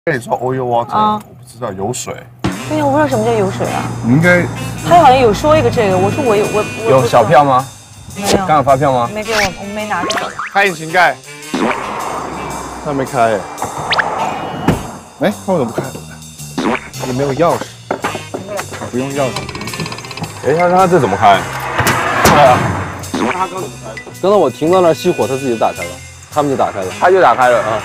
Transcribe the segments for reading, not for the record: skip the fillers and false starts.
跟你说 oil water， 我不知道有水。 对呀，我不知道什么叫有水啊。 你应该。 他好像有说一个这个，我说我有小票吗？ 没有。 刚有发票吗？ 没给我没拿着。 开引擎盖。他没开耶。哎，他为什么不开？也没有钥匙。不用钥匙。哎，他这怎么开？对啊。他刚怎么开？ 刚才我停到那儿熄火，他自己就打开了，他们就打开了， 他就打开了啊。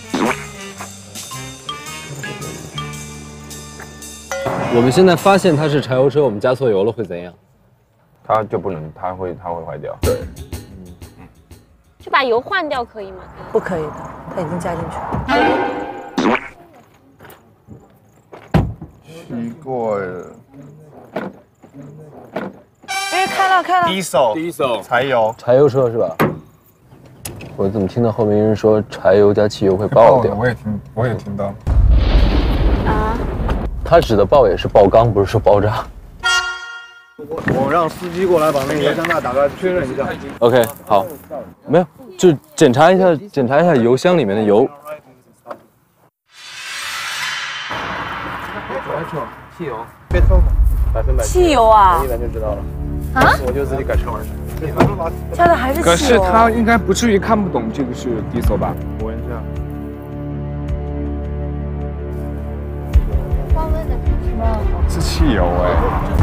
我们现在发现它是柴油车，我们加错油了会怎样？ 它就不能，它会坏掉。对， 就把油换掉可以吗？ 不可以的，它已经加进去了。 奇怪了。 哎，开了。 第一手柴油。 柴油车是吧？我怎么听到后面有人说柴油加汽油会爆掉？ 我也听到。 啊。 他指的爆也是爆缸，不是说爆炸。 我让司机过来把那个油箱盖打开，确认一下。 OK， 好，没有，就检查一下油箱里面的油。 汽油， 别抽 100%。汽油啊？ 一闻就知道了。 啊？ 我就自己改车玩。 加的还是汽油。 可是他应该不至于看不懂这个是低手吧？ 我闻一下。是汽油哎。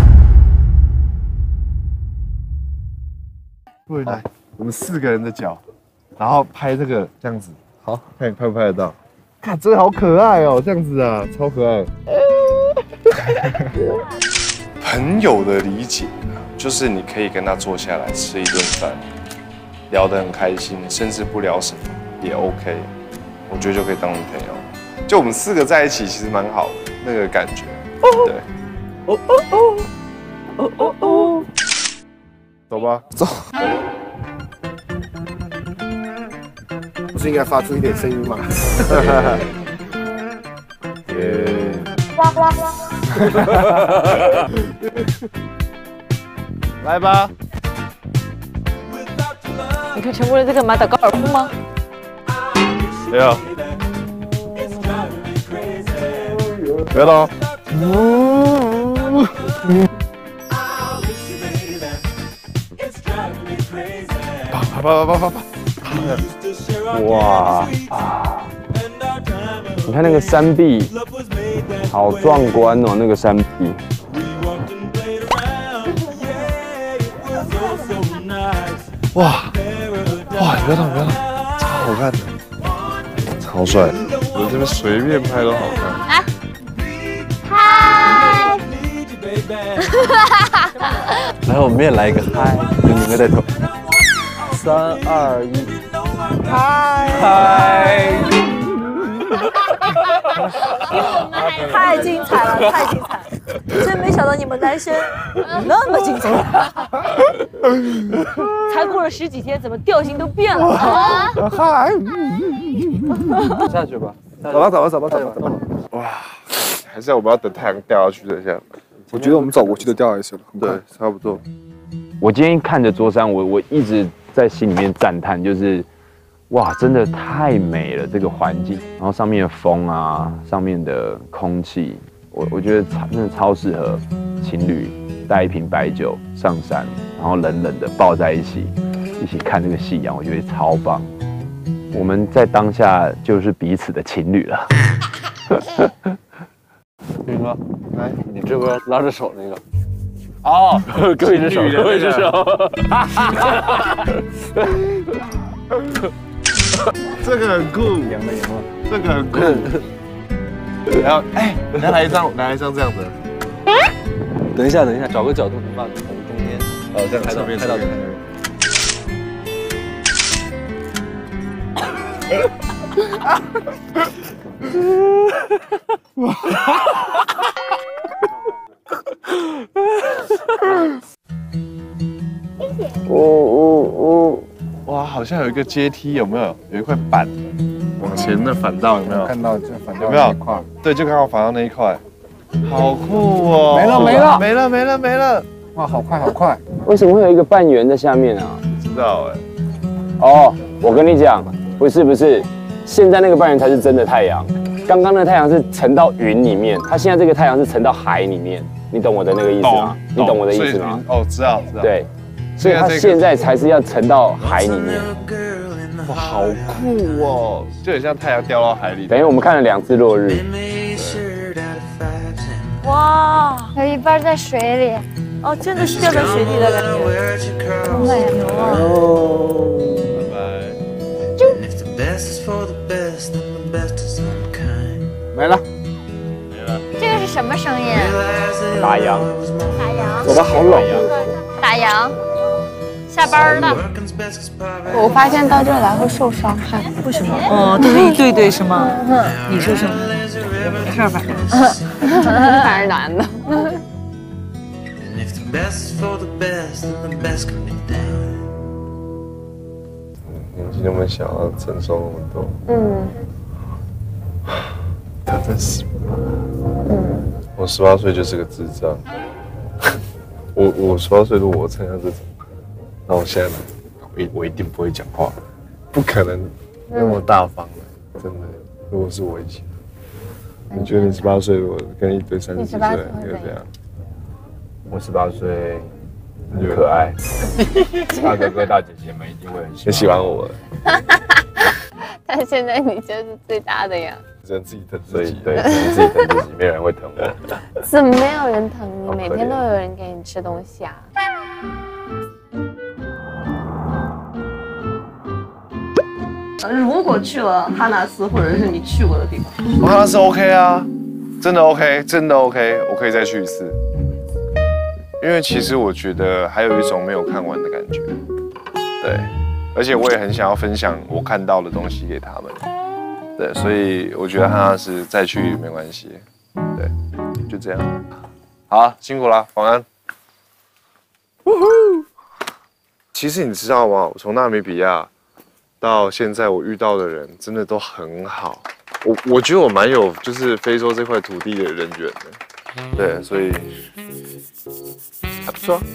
对，来，我们4个人的脚，然后拍这个这样子。 好， 看你拍不拍得到？看这个好可爱哦，这样子啊，超可爱。朋友的理解就是你可以跟他坐下来吃一顿饭，聊得很开心，甚至不聊什么也 OK， 我觉得就可以当朋友。就我们4个在一起其实蛮好的那个感觉。对。走吧，走。不是应该发出一点声音吗？来吧。 你看陈国仁在干嘛？打高尔夫吗？ 没有。别了。啪！ 哇！你看那个山壁，好壮观哦，那个山壁。 哇！别动，超好看的，超帅。我这边随便拍都好看。 啊！嗨！ 来，我们也来一个嗨，就拧个带头。3、2、1，嗨！ 太精彩了，太精彩了！真没想到你们男生那么精彩。才过了10几天，怎么调性都变了？ 嗨！ 下去吧。 走吧。哇！还是我们要等太阳掉下去的这样。我觉得我们走过去就掉下去了。对，差不多。 我今天看着桌山，我一直在心里面赞叹，就是哇，真的太美了这个环境，然后上面的风啊，上面的空气，我觉得真的超适合情侣带一瓶白酒上山，然后冷冷的抱在一起看这个夕阳，我觉得超棒。我们在当下就是彼此的情侣了。 宇哥， 来， 你这边拉着手那个。 哦， 各位一只手，各位一只手。 这个很酷， 赢了。 这个很酷。然后，来一张这样的。 等一下，找个角度，你把从中间， 这样拍到。哇，好像有一个阶梯，有没有？有一块板，往前的反道有没有？ 看到就反有没有？对，就刚好反到那一块，好酷哦！没了！ 哇，好快！ 为什么会有一个半圆在下面啊？ 不知道哦，我跟你讲，不是，现在那个半圆才是真的太阳。 刚刚那个太阳是沉到云里面，它现在这个太阳是沉到海里面，你懂我的那个意思吗？你懂我的意思吗？ 哦，知道。 对，所以它现在才是要沉到海里面。 哇，好酷哦，就很像太阳掉到海里。 等于我们看了2次落日。 哇， 有一半在水里， 哦，真的是掉在水里的感觉， 好美啊！ 拜拜。 没了。 这个是什么声音？ 打烊。 打烊。 走吧，好冷呀。 打烊。下班了。我发现到这儿来会受伤害。 为什么？哦，都是一对对是吗？你说什么？我没事，反正。 反正男的。 年纪那么小，要承受那么多。他才18。我18岁就是个智障。我18岁如果我参加这种，那我现在我一定不会讲话，不可能那么大方的，真的。如果是我以前，你觉得你18岁，我跟一堆30几岁，你会怎样？ 我18岁，很可爱，大哥哥大姐姐们一定会很喜欢我。 但现在你就是最大的呀， 只能自己疼自己， 对，只能自己疼自己，没有人会疼我。 怎么没有人疼你？每天都有人给你吃东西啊。 如果去了哈纳斯或者是你去过的地方， 哈纳斯 OK 啊，真的 OK，真的 OK， 我可以再去一次。因为其实我觉得还有一种没有看完的感觉，对，而且我也很想要分享我看到的东西给他们，对，所以我觉得哈纳斯再去没关系，对，就这样。好，辛苦了，晚安。其实你知道吗？我从纳米比亚到现在，我遇到的人真的都很好。我觉得我蛮有就是非洲这块土地的人缘的，对，所以还不错。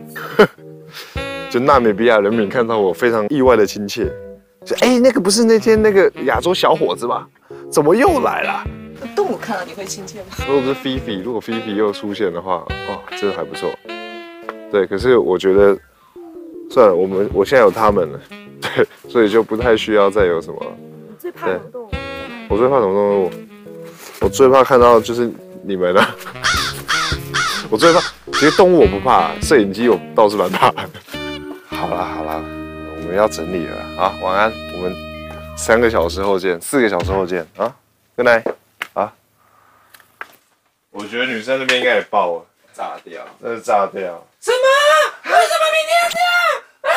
就纳米比亚人民看到我非常意外的亲切，就那个不是那天那个亚洲小伙子吗？怎么又来了？ 动物看到你会亲切吗？ 如果不是菲菲，如果菲菲又出现的话，哦，真的还不错。对，可是我觉得算了，我现在有他们了，对，所以就不太需要再有什么。 你最怕什么动物？ 我最怕什么动物？我最怕看到就是你们了。我最怕，其实动物我不怕，摄影机我倒是蛮怕的。好啦，我们要整理了啊，晚安，我们3个小时后见，4个小时后见啊 ，Good night 啊。我觉得女生那边应该也爆了，炸掉，那是炸掉。什么？为什么明天这样？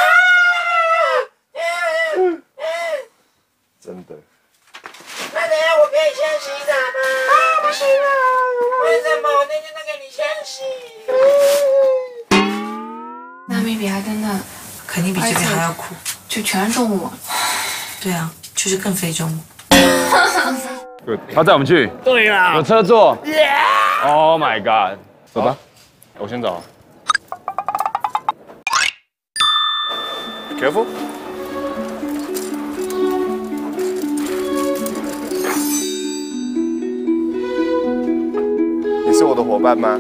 真的。 那等下我可以先洗澡吗？不行啊！为什么我那天都给你先洗？纳米比亚真的肯定比这边还要苦，就全是动物。对啊，就是更非洲。 他载我们去。 对啦， 有车坐。Oh my god！ 走吧，我先走。Careful。你是我的伙伴吗？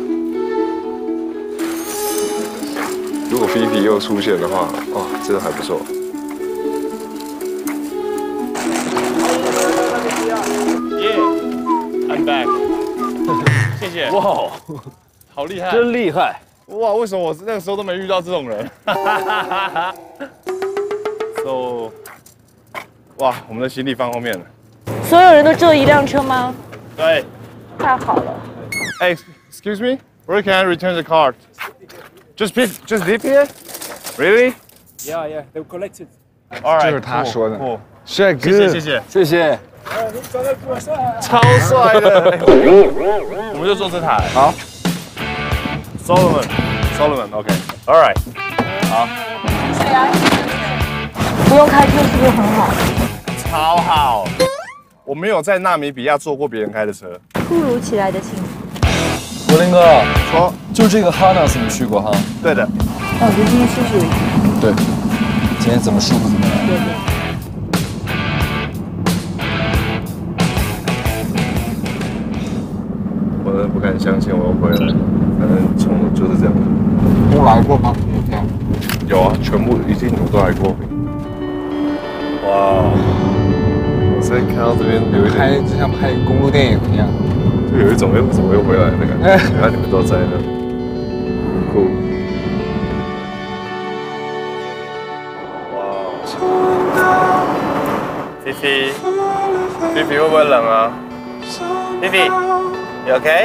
如果菲菲又出现的话，哦，真的还不错。 I'm back 谢谢。 哇， 好厉害， 真厉害！ 哇，为什么我那个时候都没遇到这种人？So， 哇，我们的行李放后面了。 所有人都只有一辆车吗？ 对。 太好了。 Hey, excuse me, where can I return the card? Just leave here? Really? Yeah, they collected. All right. 这是他说的。 帅哥，谢谢。超帅的。我们就坐这台。 好。 Solomon, OK. All right. 好。 不用开车是不是很好？ 超好。我没有在纳米比亚坐过别人开的车。 突如其来的幸福。 柏林哥， 说， 就这个哈纳斯你去过哈？ 对的。 那我觉得今天休息为主。 对，今天怎么舒服怎么来。 对。 我真的不敢相信我又回来，反正从就是这样。 都来过吗？这样。 有啊，全部一定都来过。哇！我现在看到这边有一点， 就像拍公路电影一样， 就有一种怎么又回来的感觉。原来你们都在那，很酷。哇！菲菲，菲菲会不会冷啊？菲菲，你 OK？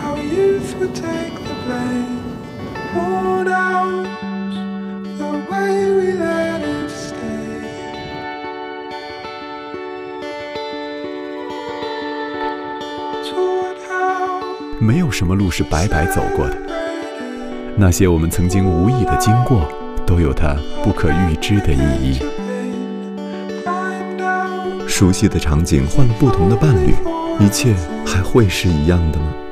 没有什么路是白白走过的，那些我们曾经无意的经过，都有它不可预知的意义。熟悉的场景换了不同的伴侣，一切还会是一样的吗？